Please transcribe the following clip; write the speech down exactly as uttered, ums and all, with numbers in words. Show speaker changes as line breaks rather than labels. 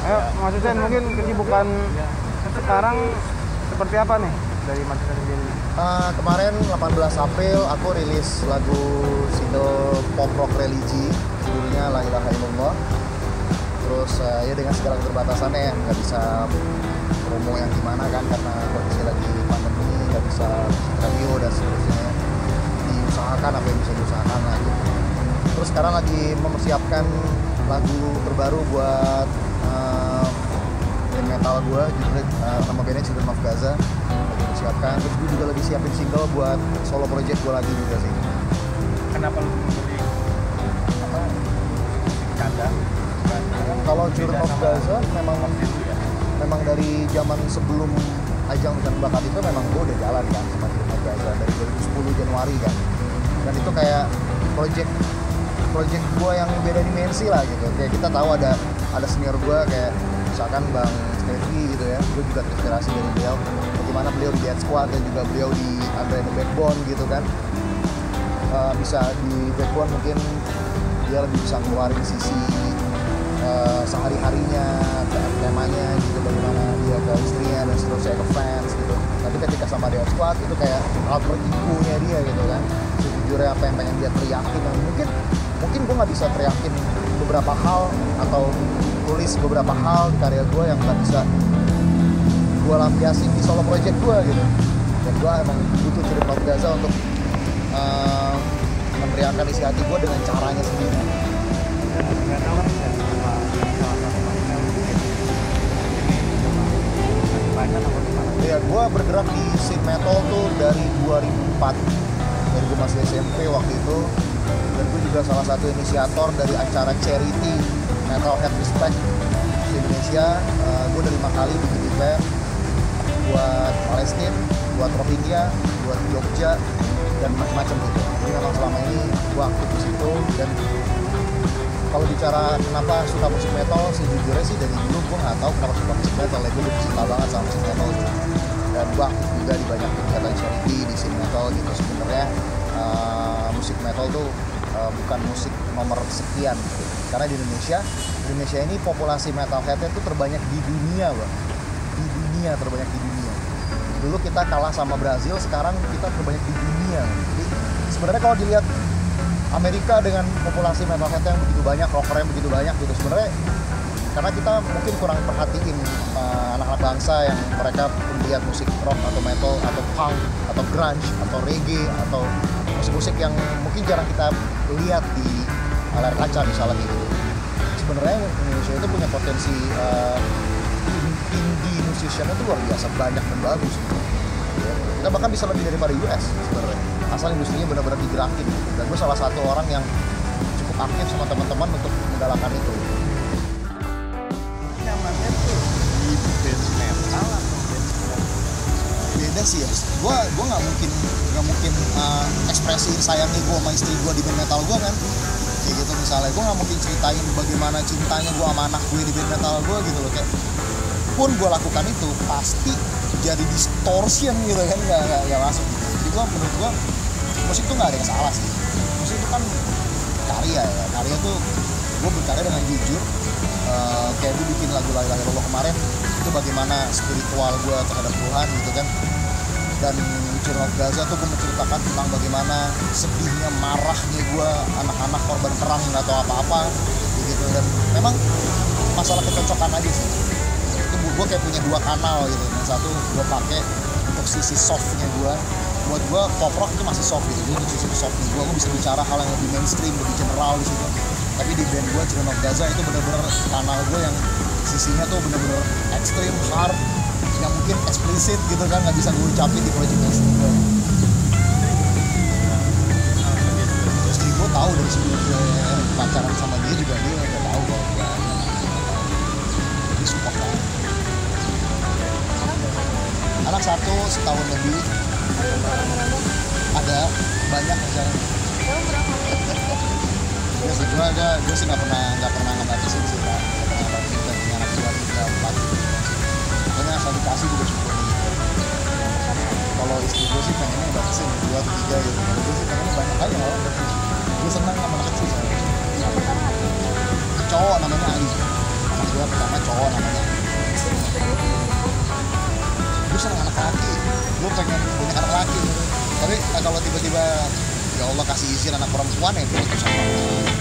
Ayo Mas Hussein, mungkin kesibukan sekarang seperti apa nih dari Mas Hussein sendiri?
Uh, kemarin delapan belas April aku rilis lagu single pop rock religi, judulnya La Ilaha Illallah. Terus uh, ya dengan segala keterbatasannya ya, nggak bisa promo yang gimana kan karena kondisi lagi pandemi, nggak bisa radio dan seterusnya. Diusahakan apa yang bisa diusahakan lah gitu. Terus sekarang lagi mempersiapkan lagu terbaru buat uh, band metal gue, judulnya uh, nama bandnya Children of Gaza. Lagi mempersiapkan. Terus gue juga lagi siapin single buat solo project gue lagi juga sih.
Kenapa lu memilih apa kanda?
Kalau Children of Gaza memang
ya?
memang dari zaman sebelum ajang Hujan Bakat itu memang gue udah jalan kan sama Children of Gaza dari dua ribu sepuluh Januari kan. Dan itu kayak project project gue yang beda dimensi lah gitu. Kayak kita tahu ada ada senior gue kayak misalkan Bang Stevie gitu ya, gue juga terinspirasi dari beliau bagaimana beliau di Dead Squad dan juga beliau di Andre the Backbone gitu kan. Uh, bisa di Backbone mungkin dia lebih bisa ngeluarin sisi uh, sehari-harinya, temanya gitu, bagaimana dia ke istrinya dan seterusnya ke fans gitu. Tapi ketika sama Dead Squad itu kayak alter ego-nya dia gitu kan, sejujurnya apa yang pengen dia teriakin, dan mungkin mungkin gue nggak bisa teriakin beberapa hal atau tulis beberapa hal di karya gue yang nggak bisa gue lampiasin di solo project gue gitu. Dan gue emang butuh Children of Gaza untuk uh, meneriakan isi hati gue dengan caranya sendiri.
Nggak tahu kan dari salah satu yang banyak apa gimana?
Ya, gue bergerak di scene metal tuh dari dua ribu empat, dari gue masih S M P waktu itu. Dan gue juga salah satu inisiator dari acara charity Metalhead Respect di Indonesia. Uh, gue udah lima kali bikin event buat Palestina, buat Rohingya, buat Jogja, dan macam-macam gitu. Jadi memang selama ini gue aktif di situ. Dan kalau bicara kenapa suka musik metal, sejujurnya sih dari dulu gue nggak tahu kenapa suka musik metal. Ya, gue udah cinta banget sama musik metal gitu. Dan gue aktif juga di banyak kegiatan charity di scene metal gitu. Sebenarnya uh, musik metal tuh uh, bukan musik nomor sekian gitu. Karena di Indonesia, Indonesia ini populasi metalheadnya tuh terbanyak di dunia, Bang. Di dunia, terbanyak di dunia. Dulu kita kalah sama Brazil, sekarang kita terbanyak di dunia. Jadi sebenarnya kalau dilihat Amerika dengan populasi metalhead yang begitu banyak, rocker yang begitu banyak gitu, sebenarnya karena kita mungkin kurang perhatiin uh, anak-anak bangsa yang mereka melihat musik rock atau metal atau punk atau grunge atau reggae atau musik-musik yang mungkin jarang kita lihat di layar kaca misalnya gitu. Sebenarnya Indonesia itu punya potensi uh, indie musician itu luar biasa banyak dan bagus gitu. Ya, kita bahkan bisa lebih daripada U S sebenarnya, asal industrinya benar-benar digerakin gitu. Dan gue salah satu orang yang cukup aktif sama teman-teman untuk menggalakkan itu.
Nyamannya tuh di band metal atau band metal?
Beda sih ya, gue gue nggak mungkin nggak mungkin uh, ekspresiin sayangnya gue sama istri gue di band metal gue kan, kayak gitu misalnya. Gue nggak mungkin ceritain bagaimana cintanya gue sama anak gue di band metal gue gitu loh. Kayak pun gue lakukan itu pasti jadi distortion gitu kan, nggak nggak nggak masuk gitu. Jadi gue menurut gue musik tuh nggak ada yang salah sih. Musik itu kan karya ya, karya tuh gue berkarya dengan jujur. Uh, kayak gue bikin lagu La Ilaha Illallah kemarin itu bagaimana spiritual gue terhadap Tuhan gitu kan. Dan Children of Gaza tuh gue menceritakan tentang bagaimana sedihnya, marahnya gue anak-anak korban perang nggak tahu apa-apa gitu. Dan memang masalah kecocokan aja sih. Itu gue kayak punya dua kanal gitu. Yang satu gue pakai untuk sisi softnya gue. Buat gue pop rock itu masih soft gitu. Jadi untuk sisi softnya gue, gue bisa bicara hal yang lebih mainstream, lebih general di situ. Tapi di band gue Children of Gaza itu bener-bener kanal gue yang sisinya tuh bener-bener ekstrim, hard, yang mungkin eksplisit gitu kan, nggak bisa gue ucapin di project gue. Istri gue tahu dari sebelum gue pacaran sama dia juga, dia udah tahu kalau gue dia support banget. Anak satu setahun lebih. Ada banyak misalnya. Gue sih gue ada gue sih nggak pernah nggak pernah ngebatasin sih kan, nggak pernah ngebatasin dan punya anak dua tiga empat. Pokoknya asal dikasih juga syukur. Kalau istri gue sih pengennya batasin dua atau tiga gitu. Kalau gue sih pengennya banyak aja malah. Gue senang sama anak kecil soalnya. Cowok namanya Ali. Anak gue pertama cowok namanya. Gue senang anak laki, gue pengen punya anak laki. Tapi nah, kalau tiba-tiba ya Allah kasih izin anak perempuan ya gue sama